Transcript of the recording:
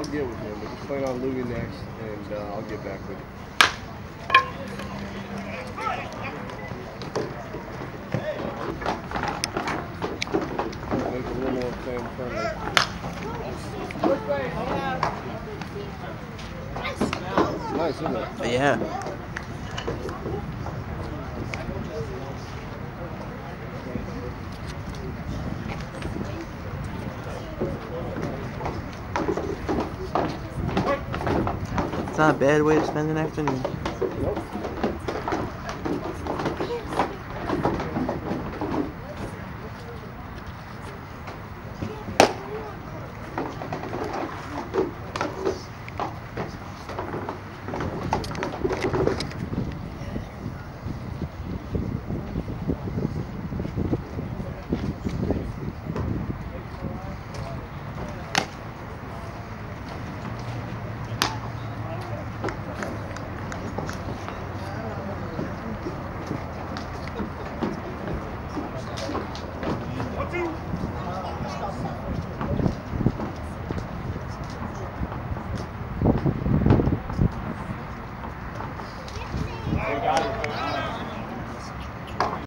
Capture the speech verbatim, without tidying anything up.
get with him. But he's playing on Louis next, and uh, I'll get back with you. Make it a little more fan friendly. Nice, isn't it? Yeah. It's not a bad way to spend an afternoon.